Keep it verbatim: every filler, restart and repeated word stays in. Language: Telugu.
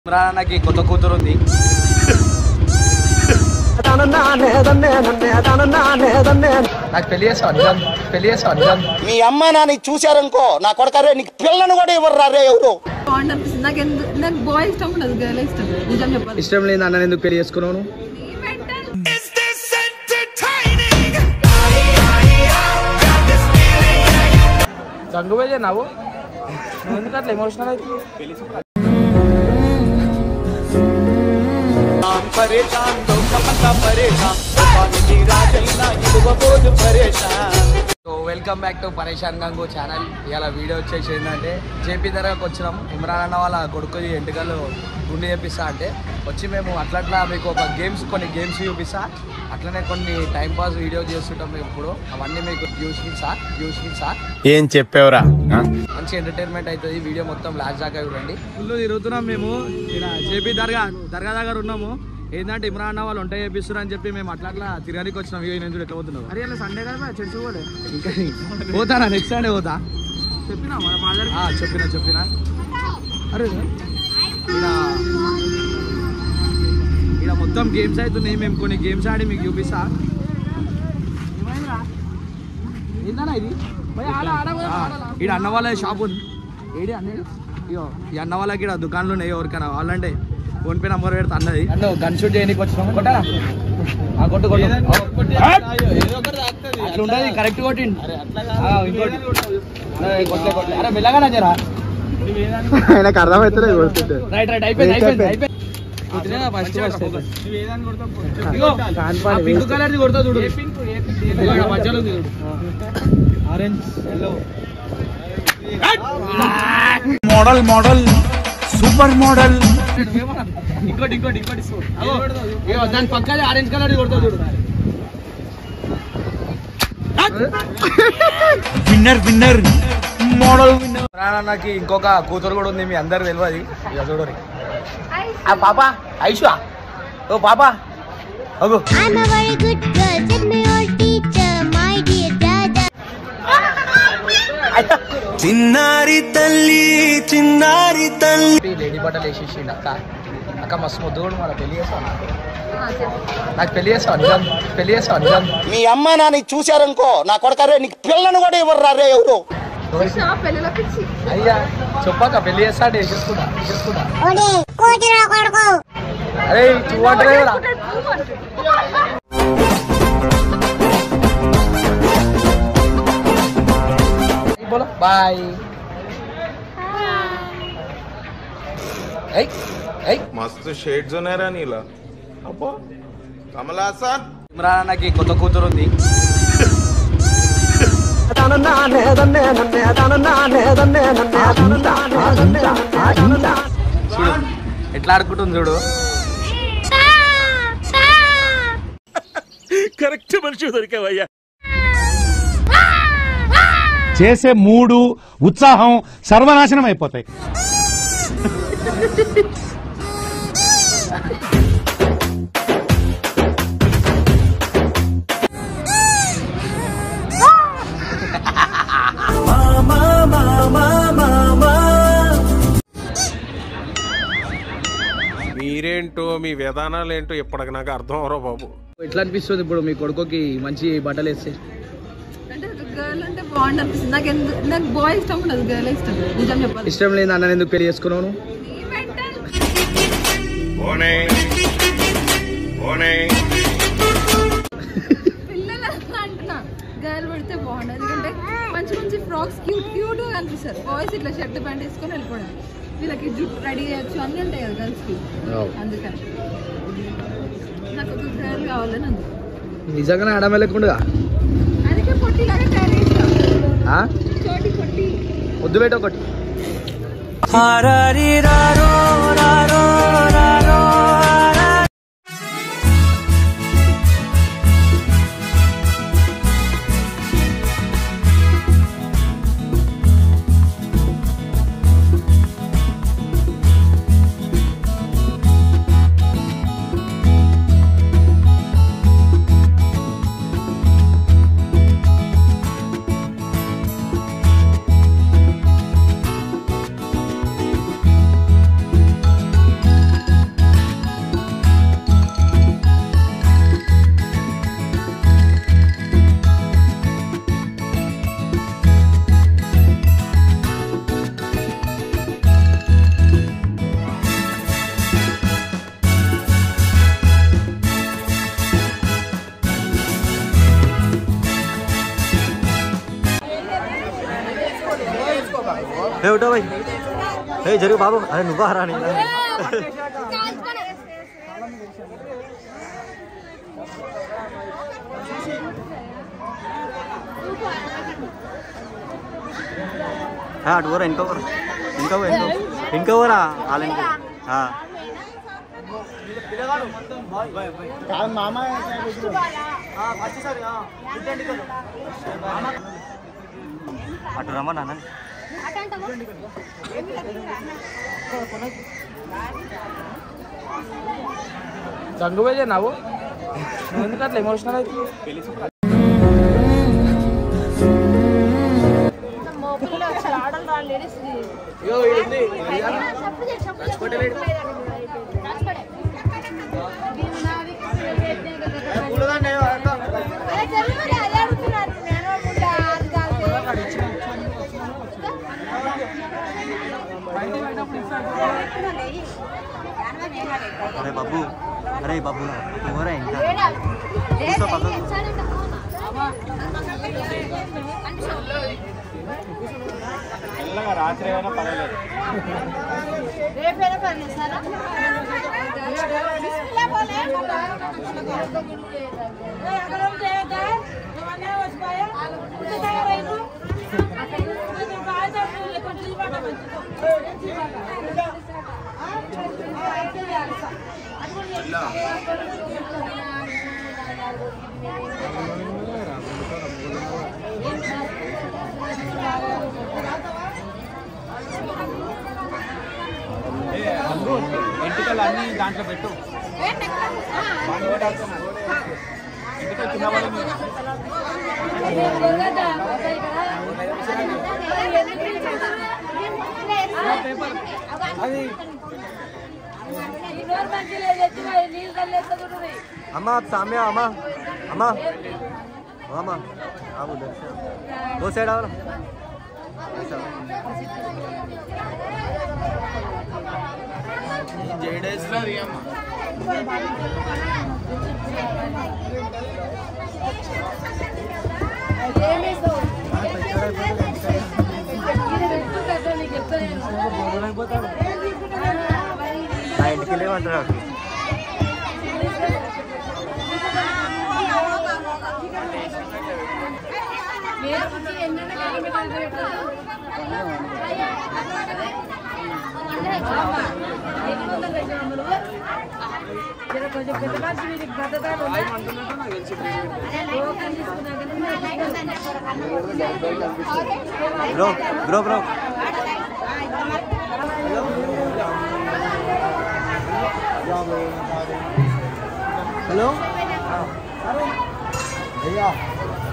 ఇమ్రానాకి కొత్త కూతురు ఉంది. నాకు పెళ్లి చేస్తావు నిజం పెళ్లి చేస్తావు నిజం మీ అమ్మ నాన్న చూసారనుకో నా కొడకరే నీకు పిల్లను కూడా ఇవ్వరు రే ఎవరు. ఇష్టం లేదు అన్న ఎందుకు పెళ్లి చేసుకున్నావు? జంగుబే నావు నువ్వు ఎందుకు అట్లా ఎమోషనల్ అయితే వెల్కమ్ బ్యాక్ టు పరేషాన్ గంగు ఛానల్. ఇవాళ వీడియో వచ్చేసి ఏంటంటే జేపీ దగ్గరకు వచ్చినాం. ఇమ్రాన్ అన్న వాళ్ళ కొడుకు ఎంటుకలు గుండె చేపిస్తా అంటే వచ్చి మేము అట్లా అట్లా మీకు ఒక గేమ్స్ కొన్ని గేమ్స్ చూపిస్తా, అట్లనే కొన్ని టైంపాస్ వీడియో చేస్తుంటాం మేము. ఇప్పుడు అవన్నీ మీకు చూసిస్తా చూసిస్తా ఏం చెప్పేవరా, మంచి ఎంటర్టైన్మెంట్ అవుతుంది. వీడియో మొత్తం లాస్ట్ దాకా చూడండి. ఫుల్ తిరుగుతున్నాం మేము. ఇలా జేపీ దర్గా దర్గా దగ్గర ఉన్నాము. ఏంటంటే ఇమ్రాన్ అన్న వాళ్ళు వంట చేపిస్తారు అని చెప్పి మేము అట్లా అట్లా తిరగడానికి వచ్చినాం. ఇక నేను ఎట్లా పోతున్నావు? అరే అలా సండే కదా చర్చ పోలే ఇంకా పోతానా? నెక్స్ట్ సండే పోతా చెప్పినా మన ఫాదర్ చెప్పినా చెప్పినా అరే ఇలా ఇలా మొత్తం గేమ్స్ అవుతున్నాయి. మేము కొన్ని గేమ్స్ ఆడి మీకు చూపిస్తా. ఏందన్నా ఇది? ఇక్కడ అన్న వాళ్ళ షాప్ ఉంది. ఏడి అన్న ఇగో ఈ అన్న వాళ్ళకి ఇక్కడ దుకాణాలు ఉన్నాయి. ఎవరికైనా వాళ్ళంటే ఫోన్ పే నంబర్ పెడితే అన్నది. అన్న గన్ షూట్ చేయడానికి వచ్చినాము. కొట్టారా? కొట్టు కొట్టు అట్లా ఉంటుంది. కరెక్ట్ కొట్టిండి. ఇంకోటి అరే మెల్లగానే జరా నాకు అర్థమవుతుంది. రైట్ రైట్ అయిపోయింది అయిపోయింది అయిపోయింది. పింక్ కలర్ కొడతా చూడు. Orange yellow model model super model. ఇంకోటి ఇంకోటి ఇంకోటి దాని పక్కన ఆరెంజ్ కలర్ కొడతా చూడు. Winner winner model winner. నాకు ఇంకొక కూతురు కూడా ఉంది. మీ అందరు తెలియదు. ఇక చూడరు. పాప ఐషా ఓ పాప అగో చిన్నారి తల్లి చిన్నారి తల్లి. లేడీ బట్టలు వేసేసి అక్క అక్క మస్తు ముద్దు కూడా మన పెళ్లి చేస్తావు. నాకు పెళ్లి చేస్తావు నిజం పెళ్లి చేస్తావు నిజం మీ అమ్మ నాన్న చూసారనుకో నా కొడకరే నీకు పిల్లను కూడా ఇవ్వరు రే ఎవరు. అయ్యా చెప్పాక పెళ్లి చేస్తా అంటే చేసుకుంటా చేసుకుంటా. అరే నువ్వు అంటారే కదా. బాయ్. मस्त शेड्स ఉన్నాయి రా నీలా. అబ్బో కమల్ హాసన్. ఇమ్రాన్ అన్నకి కొత్త కూతురు ఉంది. చూడు ఎట్లా ఆడుకుంటుంది చూడు. కరెక్ట్ మనిషి దొరికావయ్యా. చేసే మూడు ఉత్సాహం సర్వనాశనం అయిపోతాయి. మీరేంటో మీ విధానాలు ఏంటో ఇప్పటికి నాకు అర్థం అవరో బాబు. ఎట్లా అనిపిస్తుంది ఇప్పుడు మీ కొడుకుకి మంచి బట్టలు వేస్తే? ఇష్టం లేదు అన్న ఎందుకు పెళ్లి చేసుకున్నావు? గర్ల్ పెడితే బాగుండదు. ఎందుకంటే మంచి మంచి ఫ్రాక్స్ క్యూట్ క్యూట్ గా కనిపిస్తారు. బాయ్స్ ఇట్లా షర్ట్ ప్యాంట్ వేసుకొని వెళ్ళిపోవడం. వీళ్ళకి జుట్టు రెడీ చేయొచ్చు అన్నీ ఉంటాయి కదా గర్ల్స్ కి. అందుకని నాకు ఒక గర్ల్ కావాలని అందుకు. నిజంగానే ఆడమే లేకుండా అందుకే పొట్టిలాగా తయారు చేస్తాం. పొట్టి వద్దు బయట ఒకటి. उठो भाई ए जरूर बाबू अरे नुबा हरा नहीं हाँ अटोरा इनको इनको इनको इनको वो ना आल इनको हाँ మామ అటు రమ్మన్నా నాన్న జంగు పోయి నావు ఎందుకు అట్లా ఎమోషనల్ అయితే अरे बाबू अरे बाबू तू हो रहा है इनका రాత్రి ఏమైనా పర్వాలేదు ఎంటికలు అన్ని దాంట్లో పెట్టు अम्मा आप सामने आओ अम्मा अम्मा ओ अम्मा आप उधर से वो साइड आओ ना ऐसा ఇంటికి వెళ్ళేమంటారు బ్రో బ్రో బ్రో हेलो भैया